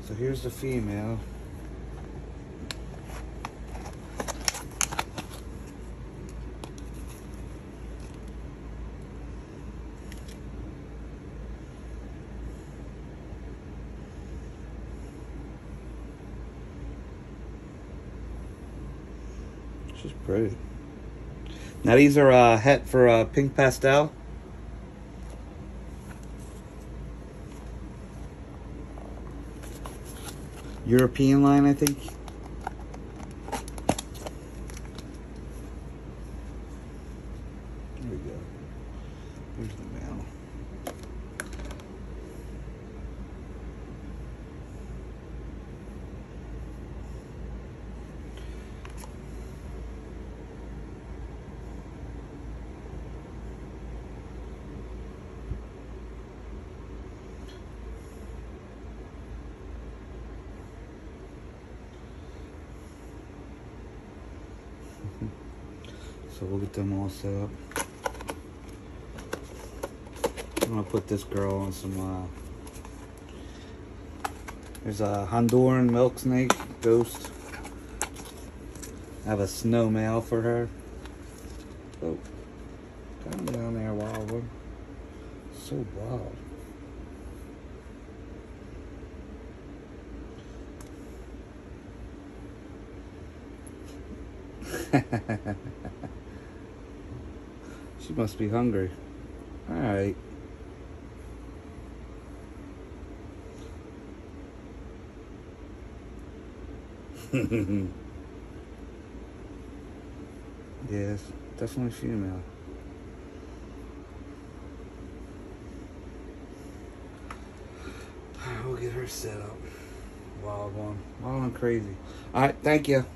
So here's the female. She's pretty. Now these are het for pink pastel. European line, I think. There we go. Here's the male. So we'll get them all set up. I'm gonna put this girl on some, there's a Honduran milk snake ghost. I have a snow male for her. Oh, come down there, wild one. So wild. She must be hungry. All right. Yes, definitely female. We'll get her set up. Wild one. Wild and crazy. All right, thank you.